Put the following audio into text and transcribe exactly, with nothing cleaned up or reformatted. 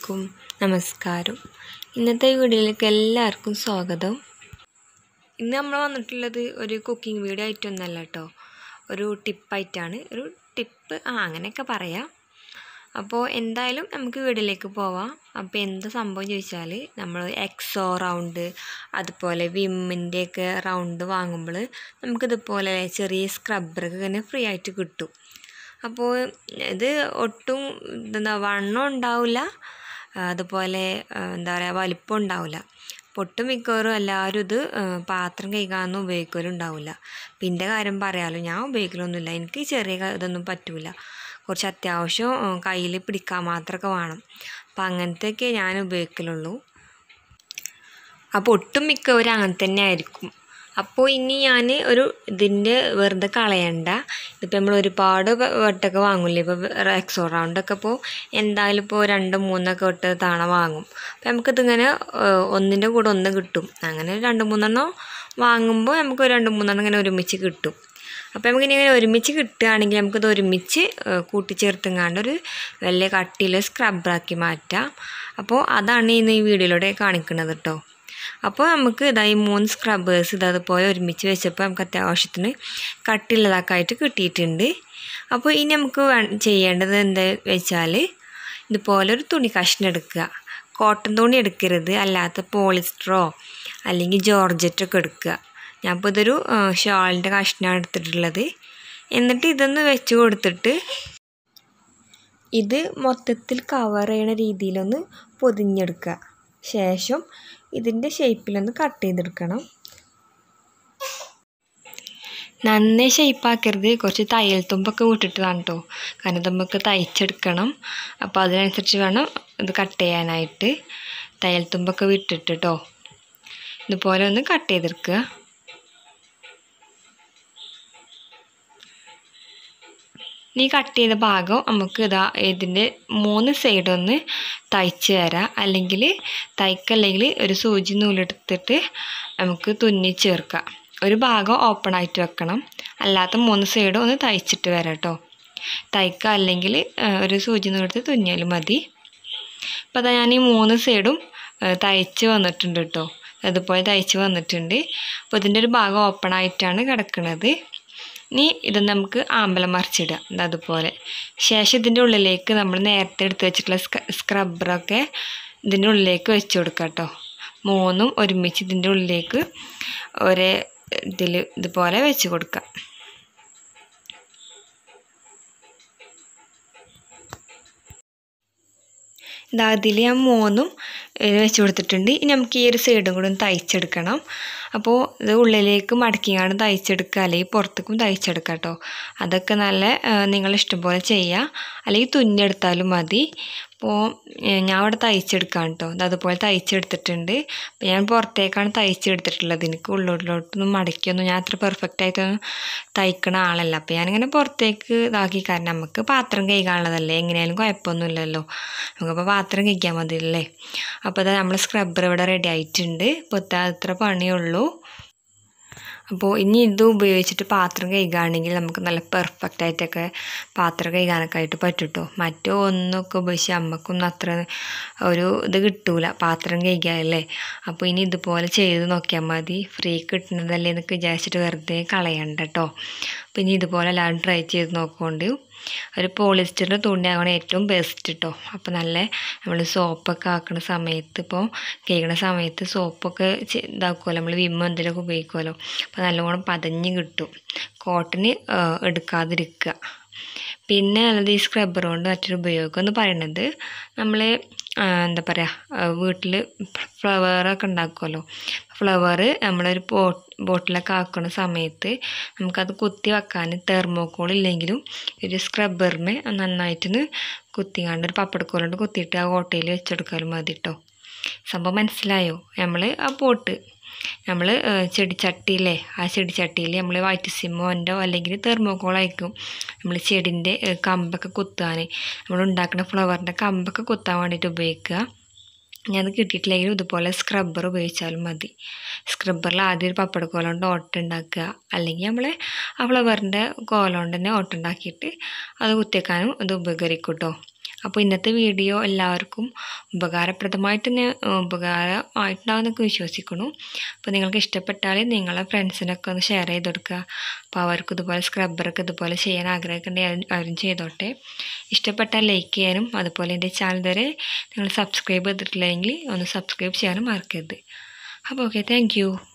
അസ്സലാമലൈക്കും നമസ്കാരം. ഇന്നത്തെ വീഡിയോയിലേക്ക് എല്ലാവർക്കും സ്വാഗതം. ഇന്ന് നമ്മൾ വന്നിട്ടുള്ളത് ഒരു കുക്കിംഗ് വീഡിയോ ആയിട്ടൊന്നല്ല കേട്ടോ, ഒരു ടിപ്പായിട്ടാണ്. ഒരു ടിപ്പ് ആ അങ്ങനെയൊക്കെ പറയാം. അപ്പോൾ എന്തായാലും നമുക്ക് വീഡിയോയിലേക്ക് പോവാം. അപ്പോൾ എന്താ സംഭവം ചോദിച്ചാൽ, നമ്മൾ എക്സോ റൗണ്ട് അതുപോലെ വിമ്മിൻ്റെയൊക്കെ റൗണ്ട് വാങ്ങുമ്പോൾ നമുക്കിതുപോലെ ചെറിയ സ്ക്രബ്ബറൊക്കെ ഇങ്ങനെ ഫ്രീ ആയിട്ട് കിട്ടും. അപ്പോൾ ഇത് ഒട്ടും എന്താ വണ്ണം ഉണ്ടാവില്ല, അതുപോലെ എന്താ പറയുക വലിപ്പം ഉണ്ടാവില്ല. പൊട്ടും മിക്കവാറും എല്ലാവരും ഇത് പാത്രം കഴുകാനൊന്നും ഉപയോഗിക്കലുണ്ടാവില്ല. പിന്നെ കാര്യം പറയാമല്ലോ, ഞാൻ ഉപയോഗിക്കലൊന്നുമില്ല. എനിക്ക് ചെറിയ ഇതൊന്നും പറ്റില്ല. കുറച്ച് അത്യാവശ്യം കയ്യിൽ പിടിക്കാൻ മാത്രമൊക്കെ വേണം. അപ്പം അങ്ങനത്തെയൊക്കെ ഞാൻ ഉപയോഗിക്കലുള്ളൂ. അപ്പോൾ ഒട്ടും മിക്കവരും അങ്ങനെ തന്നെ ആയിരിക്കും. അപ്പോൾ ഇനി ഞാൻ ഒരു ഇതിൻ്റെ വെറുതെ കളയണ്ട. ഇതിപ്പോൾ നമ്മൾ ഒരുപാട് വട്ടമൊക്കെ വാങ്ങില്ലേ, ഇപ്പോൾ എക്സോ റൗണ്ടൊക്കെ ഇപ്പോൾ എന്തായാലും ഇപ്പോൾ രണ്ട് മൂന്നൊക്കെ വട്ട് തവണ വാങ്ങും. അപ്പോൾ നമുക്കിതിങ്ങനെ ഒന്നിൻ്റെ കൂടെ ഒന്ന് കിട്ടും. അങ്ങനെ രണ്ട് മൂന്നെണ്ണം വാങ്ങുമ്പോൾ നമുക്ക് രണ്ട് മൂന്നെണ്ണം ഇങ്ങനെ ഒരുമിച്ച് കിട്ടും. അപ്പോൾ നമുക്കിനി ഇങ്ങനെ ഒരുമിച്ച് കിട്ടുകയാണെങ്കിൽ നമുക്കിത് ഒരുമിച്ച് കൂട്ടിച്ചേർത്തുങ്ങാണ്ട് ഒരു വലിയ കട്ടിയിൽ സ്ക്രബ്ബറാക്കി മാറ്റാം. അപ്പോൾ അതാണ് ഇന്ന് ഈ വീഡിയോയിലൂടെ കാണിക്കുന്നത് കേട്ടോ. അപ്പോൾ നമുക്ക് ഇതായി മൂന്ന് സ്ക്രബ്ബേഴ്സ് ഇതതുപോലെ ഒരുമിച്ച് വെച്ചപ്പോൾ നമുക്ക് അത്യാവശ്യത്തിന് കട്ടിയുള്ളതാക്കായിട്ട് കിട്ടിയിട്ടുണ്ട്. അപ്പോൾ ഇനി നമുക്ക് ചെയ്യേണ്ടത് എന്താ വെച്ചാൽ, ഇതുപോലെ ഒരു തുണി കഷ്ണം എടുക്കുക. കോട്ടൺ തുണി എടുക്കരുത്, അല്ലാത്ത പോളിസ്റ്ററോ അല്ലെങ്കിൽ ജോർജറ്റൊക്കെ എടുക്കുക. ഞാനിപ്പോൾ ഇതൊരു ഷാളിൻ്റെ കഷ്ണമാണ് എടുത്തിട്ടുള്ളത്. എന്നിട്ട് ഇതൊന്ന് വെച്ച് കൊടുത്തിട്ട് ഇത് മൊത്തത്തിൽ കവർ ചെയ്യണ രീതിയിലൊന്ന് പൊതിഞ്ഞെടുക്കുക. ശേഷം ഇതിൻ്റെ ഷേപ്പിലൊന്ന് കട്ട് ചെയ്തെടുക്കണം. നന്നായി ഷേപ്പാക്കരുത്, കുറച്ച് തയ്യൽ തുമ്പൊക്കെ വിട്ടിട്ട് വേണം കേട്ടോ, കാരണം നമുക്ക് തയ്ച്ചെടുക്കണം. അപ്പോൾ അതിനനുസരിച്ച് വേണം ഇത് കട്ട് ചെയ്യാനായിട്ട്. തയ്യൽ തുമ്പൊക്കെ വിട്ടിട്ട് കേട്ടോ ഇതുപോലെ ഒന്ന് കട്ട് ചെയ്തെടുക്കുക. ഈ കട്ട് ചെയ്ത ഭാഗം നമുക്ക് ഇതാ ഇതിൻ്റെ മൂന്ന് സൈഡൊന്ന് തയ്ച്ച് തരാം. അല്ലെങ്കിൽ തയ്ക്കല്ലെങ്കിൽ ഒരു സൂചി നൂലെടുത്തിട്ട് നമുക്ക് തുന്നി ചേർക്കാം. ഒരു ഭാഗം ഓപ്പൺ ആയിട്ട് വെക്കണം, അല്ലാത്ത മൂന്ന് സൈഡും ഒന്ന് തയ്ച്ചിട്ട് വരാം കേട്ടോ. തയ്ക്കുക അല്ലെങ്കിൽ ഒരു സൂചി നൂലെടുത്ത് തുന്നിയാലും മതി. അപ്പോൾ അതാ ഞാൻ ഈ മൂന്ന് സൈഡും തയ്ച്ച് വന്നിട്ടുണ്ട് കേട്ടോ, അതുപോലെ തയ്ച്ച് വന്നിട്ടുണ്ട്. അപ്പോൾ ഇതിൻ്റെ ഒരു ഭാഗം ഓപ്പൺ ആയിട്ടാണ് കിടക്കുന്നത്. ഇനി ഇത് നമുക്ക് ആമ്പലം മറിച്ചിടുക അതുപോലെ. ശേഷം ഇതിൻ്റെ ഉള്ളിലേക്ക് നമ്മൾ നേരത്തെ എടുത്ത് വെച്ചിട്ടുള്ള സ്ക്രബ്ബറൊക്കെ ഇതിൻ്റെ ഉള്ളിലേക്ക് വെച്ച് കൊടുക്കുക കേട്ടോ. മൂന്നും ഒരുമിച്ച് ഇതിൻ്റെ ഉള്ളിലേക്ക് ഒരേ ഇതിൽ ഇതുപോലെ വെച്ച് കൊടുക്കുക. ഇതാ അതിൽ ഞാൻ മൂന്നും വെച്ച് കൊടുത്തിട്ടുണ്ട്. ഇനി നമുക്ക് ഈ ഒരു സൈഡും കൂടെ ഒന്ന് തയ്ച്ചെടുക്കണം. അപ്പോൾ ഇത് ഉള്ളിലേക്ക് മടക്കിയാണ് തയ്ച്ചെടുക്കുക, അല്ലെങ്കിൽ പുറത്തേക്കും തയ്ച്ചെടുക്കുക കേട്ടോ. അതൊക്കെ നല്ല നിങ്ങളിഷ്ടം പോലെ ചെയ്യുക, അല്ലെങ്കിൽ തുന്നിയെടുത്താലും മതി. അപ്പോൾ ഞാൻ ഇവിടെ തയ്ച്ചെടുക്കാം കേട്ടോ. ഇത് അതുപോലെ തയ്ച്ചെടുത്തിട്ടുണ്ട്. അപ്പോൾ ഞാൻ പുറത്തേക്കാണ് തയ്ച്ചെടുത്തിട്ടുള്ളത്. എനിക്ക് ഉള്ളിലോട്ടൊന്നും മടക്കിയൊന്നും ഞാൻ അത്ര പെർഫെക്റ്റ് ആയിട്ടൊന്നും തയ്ക്കണ ആളല്ല. അപ്പോൾ ഞാനിങ്ങനെ പുറത്തേക്ക് ഇതാക്കി, കാരണം നമുക്ക് പാത്രം കഴുകാനുള്ളതല്ലേ, എങ്ങനെയായാലും കുഴപ്പമൊന്നുമില്ലല്ലോ, നമുക്കപ്പോൾ പാത്രം കഴിക്കാൻ മതിയല്ലേ. അപ്പോൾ അതാ നമ്മൾ സ്ക്രബ്ബർ ഇവിടെ റെഡി ആയിട്ടുണ്ട്. ഇപ്പോൾ അത്ര പണിയുള്ളൂ. അപ്പോൾ ഇനി ഇത് ഉപയോഗിച്ചിട്ട് പാത്രം കഴുകുകയാണെങ്കിൽ നമുക്ക് നല്ല പെർഫെക്റ്റ് ആയിട്ടൊക്കെ പാത്രം കഴുകാനൊക്കെ ആയിട്ട് പറ്റും കേട്ടോ. മറ്റോ ഒന്നൊക്കെ ഉപയോഗിച്ച് അമ്മക്കൊന്നും അത്ര ഒരു ഇത് കിട്ടൂല പാത്രം കഴുകിയാലല്ലേ. അപ്പോൾ ഇനി ഇതുപോലെ ചെയ്ത് നോക്കിയാൽ മതി. ഫ്രീ കിട്ടുന്നതല്ലേ എന്നൊക്കെ വിചാരിച്ചിട്ട് വെറുതെ കളയണ്ട കേട്ടോ. അപ്പോൾ ഇനി ഇതുപോലെ എല്ലാവരും ട്രൈ ചെയ്ത് നോക്കുകൊണ്ട്. ഒരു പോളിസ്റ്ററിൻ്റെ തുണിയാകണം ഏറ്റവും ബെസ്റ്റ് കേട്ടോ. അപ്പോൾ നല്ല നമ്മൾ സോപ്പൊക്കെ ആക്കുന്ന സമയത്ത്, ഇപ്പോൾ കഴുകണ സമയത്ത് സോപ്പൊക്കെ ഇതാക്കുമല്ലോ, നമ്മൾ വിമ്മോ എന്തെങ്കിലുമൊക്കെ ഉപയോഗിക്കുമല്ലോ, അപ്പോൾ നല്ലോണം പതഞ്ഞ് കിട്ടും. കോട്ടന് എടുക്കാതിരിക്കുക. പിന്നെ അല്ലാതെ ഈ സ്ക്രബ്ബർ കൊണ്ട് മറ്റൊരു ഉപയോഗം എന്ന് പറയുന്നത്, നമ്മൾ എന്താ പറയുക, വീട്ടിൽ ഫ്ലവറൊക്കെ ഉണ്ടാക്കുമല്ലോ. ഫ്ലവർ നമ്മളൊരു പോ ബോട്ടിലൊക്കെ ആക്കുന്ന സമയത്ത് നമുക്കത് കുത്തി വെക്കാൻ തെർമോക്കോൾ ഇല്ലെങ്കിലും ഒരു സ്ക്രബ്ബറിന് നന്നായിട്ടൊന്ന് കുത്തിക്കാണ്ട് ഒരു പപ്പടക്കോലുകൊണ്ട് കുത്തിയിട്ട് ആ ഓട്ടയിൽ വെച്ചെടുക്കാനും മതി കേട്ടോ. സംഭവം മനസ്സിലായോ? നമ്മൾ ആ പോട്ട് നമ്മൾ ചെടിച്ചട്ടിയില്ലേ, ആ ചെടിച്ചട്ടിയിൽ നമ്മൾ വൈറ്റ് സിമോൻ്റോ അല്ലെങ്കിൽ തെർമോക്കോൾ അയക്കും നമ്മൾ ചെടിൻ്റെ കമ്പൊക്കെ കുത്താൻ, നമ്മൾ ഉണ്ടാക്കുന്ന ഫ്ലവറിൻ്റെ കമ്പൊക്കെ കുത്താൻ വേണ്ടിയിട്ട് ഉപയോഗിക്കുക. ഞാൻ കിട്ടിയിട്ടില്ലെങ്കിലും ഇതുപോലെ സ്ക്രബ്ബർ ഉപയോഗിച്ചാലും മതി. സ്ക്രബ്ബറിൽ ആദ്യം ഒരു പപ്പടക്കോല കൊണ്ട് ഓട്ട ഉണ്ടാക്കുക, അല്ലെങ്കിൽ നമ്മൾ ആ ഫ്ലവറിൻ്റെ കോല കൊണ്ട് തന്നെ ഓട്ട ഉണ്ടാക്കിയിട്ട് അത് കുത്തിവെക്കാനും ഇത് ഉപകരിക്കും കേട്ടോ. അപ്പോൾ ഇന്നത്തെ വീഡിയോ എല്ലാവർക്കും ഉപകാരപ്രദമായിട്ട് തന്നെ ഉപകാരമായിട്ടുണ്ടാകുമെന്നൊക്കെ വിശ്വസിക്കുന്നു. അപ്പോൾ നിങ്ങൾക്ക് ഇഷ്ടപ്പെട്ടാൽ നിങ്ങളെ ഫ്രണ്ട്സിനൊക്കെ ഒന്ന് ഷെയർ ചെയ്ത് കൊടുക്കുക. അപ്പോൾ അവർക്കും ഇതുപോലെ സ്ക്രബ്ബറൊക്കെ ഇതുപോലെ ചെയ്യാൻ ആഗ്രഹിക്കുന്നുണ്ടെങ്കിൽ അവരും ചെയ്തോട്ടെ. ഇഷ്ടപ്പെട്ടാൽ ലൈക്ക് ചെയ്യാനും അതുപോലെ എൻ്റെ ചാനൽ വരെ നിങ്ങൾ സബ്സ്ക്രൈബ് ചെയ്തിട്ടില്ലെങ്കിൽ ഒന്ന് സബ്സ്ക്രൈബ് ചെയ്യാനും മറക്കരുത്. അപ്പോൾ ഓക്കെ, താങ്ക് യു.